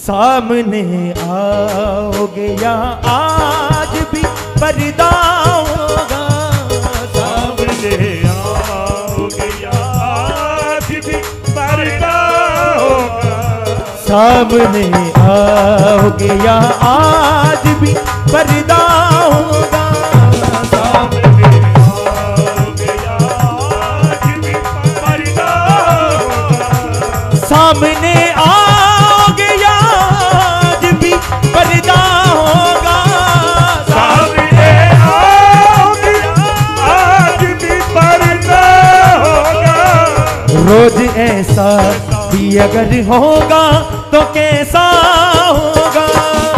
सामने आओगे या आज भी पर्दा होगा। सामने आओगे या आज भी पर्दा होगा। सामने आओगे या आज भी पर्दा होगा। सामने आओगे या आज भी पर्दा होगा। सामने आओगे या आज भी पर्दा होगा। सामने आओगे आज भी पर्दा होगा। रोज ऐसा भी अगर होगा तो कैसा होगा।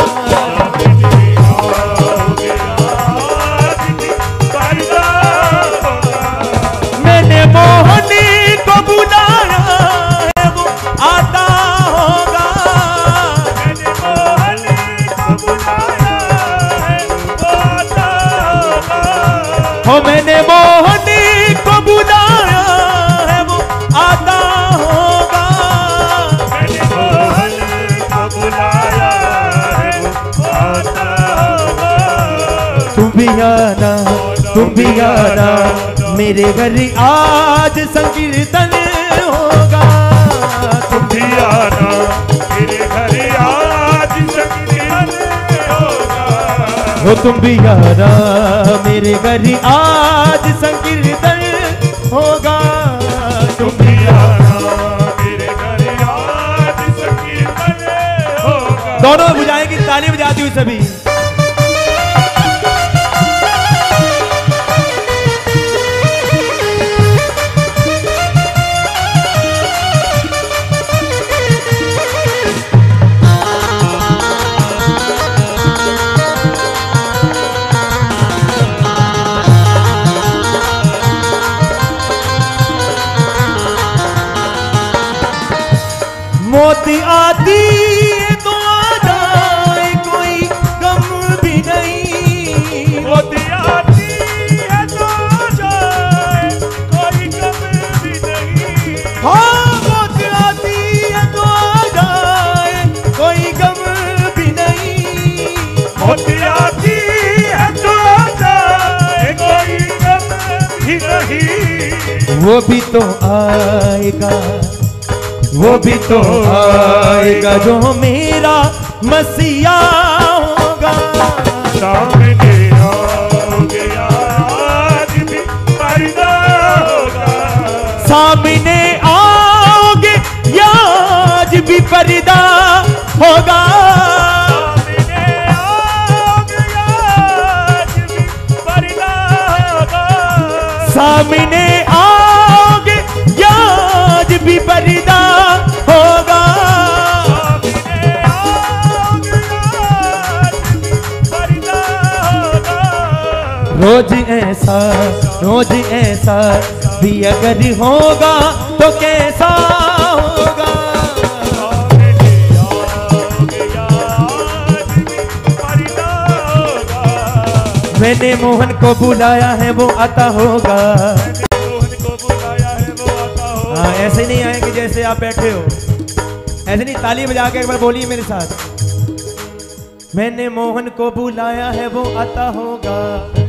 मैंने मोहनी को बुलाया है वो आता होगा। मैंने मोहनी को बुलाया है वो आता होगा। हो मैंने मोहनी को बुलाया है वो आता होगा। मैंने मोहनी को बुलाया है वो आता होगा। तुम भी आना मेरे घर आज संकीर्तन होगा। तुम भी आना मेरे घर आज संकीर्तन होगा। हो तुम भी आना मेरे घर आज संकीर्तन होगा। तुम भी आना मेरे घर आज संकीर्तन होगा। दोनों बुझाएं की ताली बजाती हुई सभी। मौत आती है तो आ जाए कोई गम भी नहीं। मौत आती है तो आ जाए कोई गम भी नहीं। हाँ मौत आती है तो आ जाए कोई गम भी नहीं। मौत आती है तो आ जाए कोई गम भी नहीं। वो भी तो आएगा, वो भी तो आएगा जो मेरा मसीहा होगा। सामने आओगे आज भी पर्दा होगा। सामने आओगे या आज भी पर्दा होगा। सामने आओगे आज भी पर्दा होगा। सामने आओगे या आज भी पर्दा होगा। सामने आओगे आज भी पर्दा होगा। रोज ऐसा भी अगर होगा तो कैसा होगा। सामने आओगे आज भी पर्दा होगा। मैंने मोहन को बुलाया है वो आता होगा। मोहन को बुलाया है वो आता होगा। हाँ ऐसे नहीं आएंगे जैसे आप बैठे हो, ऐसे नहीं। ताली बजा के एक बार बोलिए मेरे साथ। मैंने मोहन को बुलाया है वो आता होगा।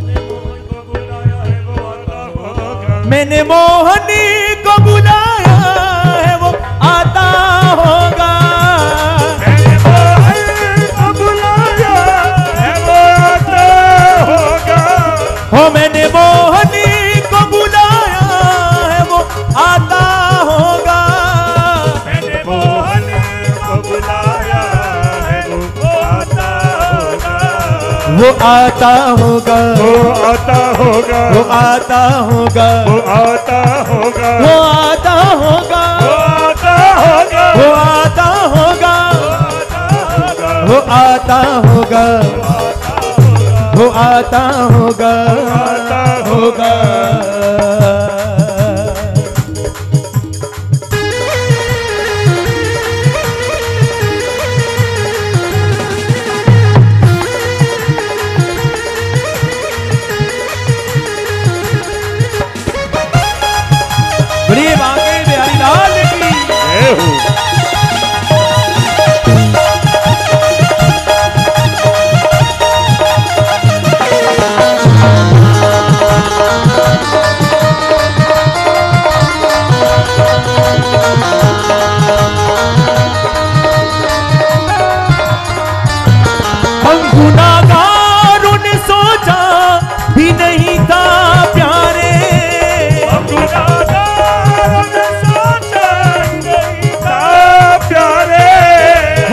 मैंने मोहनी को बुलाया है वो आता होगा। मैंने मोहन को बुलाया है वो आता होगा। हो मैंने मोहनी को बुलाया है वो आता होगा। मैंने मोहन को बुलाया है वो आता होगा। वो आता होगा, वो आता होगा। वो आता होगा, वो आता होगा। वो आता होगा, वो आता होगा। वो आता होगा, वो आता होगा, वो आता होगा।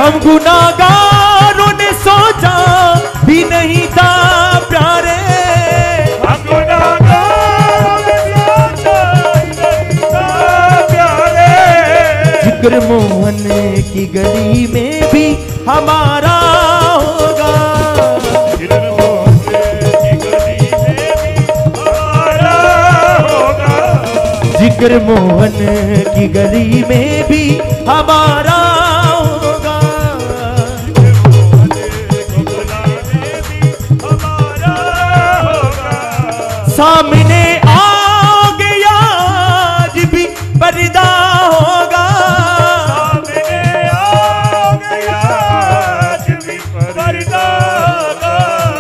हम गुनाहगारों ने सोचा भी नहीं था प्यारे, हम गुनाहगारों ने सोचा भी नहीं था प्यारे। जिक्र मोहन की गली में भी हमारा होगा, जिक्र मोहन की गली में भी हमारा होगा, जिक्र मोहन की गली में भी हमारा होगा। सामने आओगे आज भी पर्दा होगा, सामने आओगे आज भी पर्दा होगा।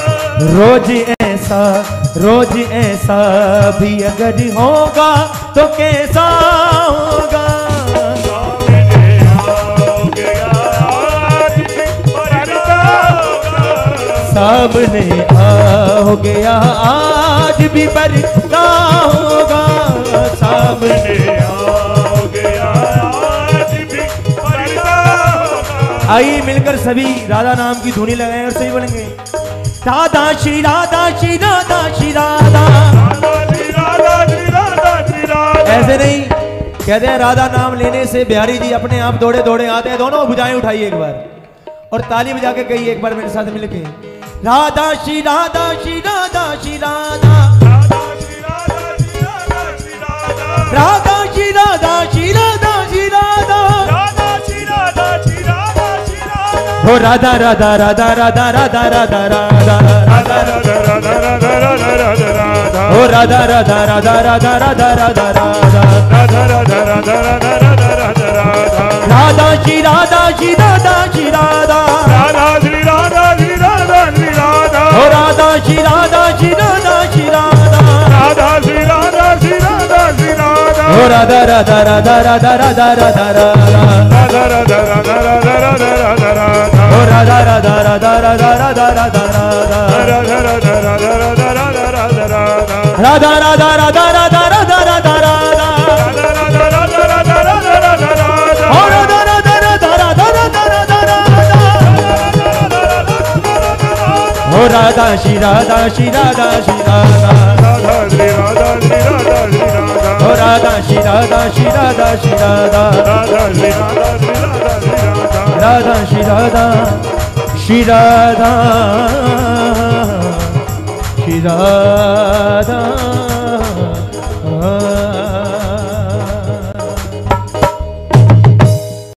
रोज ऐसा भी अगर होगा तो कैसा होगा। सामने आओगे आज भी पर्दा होगा, सामने आओगे आज भी पर्दा होगा, सामने आओगे आज भी पर्दा होगा। आइए मिलकर सभी राधा नाम की धुनी लगाएं और सही बोलेंगे राधा श्री राधा श्री राधा श्री राधा। ऐसे नहीं कहते हैं, राधा नाम लेने से बिहारी जी अपने आप दौड़े दौड़े आते हैं। दोनों भुजाएं उठाइए एक बार और ताली बजा के कहिए एक बार मेरे साथ मिलके राधा श्री राधा श्री राधा श्री राधा, राधा श्री राधा श्री राधा श्री राधा, हो राधा राधा राधा राधा राधा राधा राधा राधा, हो राधा राधा राधा राधा राधा राधा राधा, राधा श्री राधा श्री राधा श्री राधा, हो राधा श्री राधा श्री राधा श्री राधा, हो राधा राधा राधा राधा राधा राधा राधा, हो राधा राधा राधा राधा राधा राधा राधा, राधा राधा राधा राधा राधा राधा राधा, हो राधा राधा राधा राधा राधा राधा राधा, हो राधा श्री राधा श्री राधा श्री राधा, हो राधा श्री राधा श्री राधा श्री राधा, राधा श्री राधा श्री राधा श्री राधा।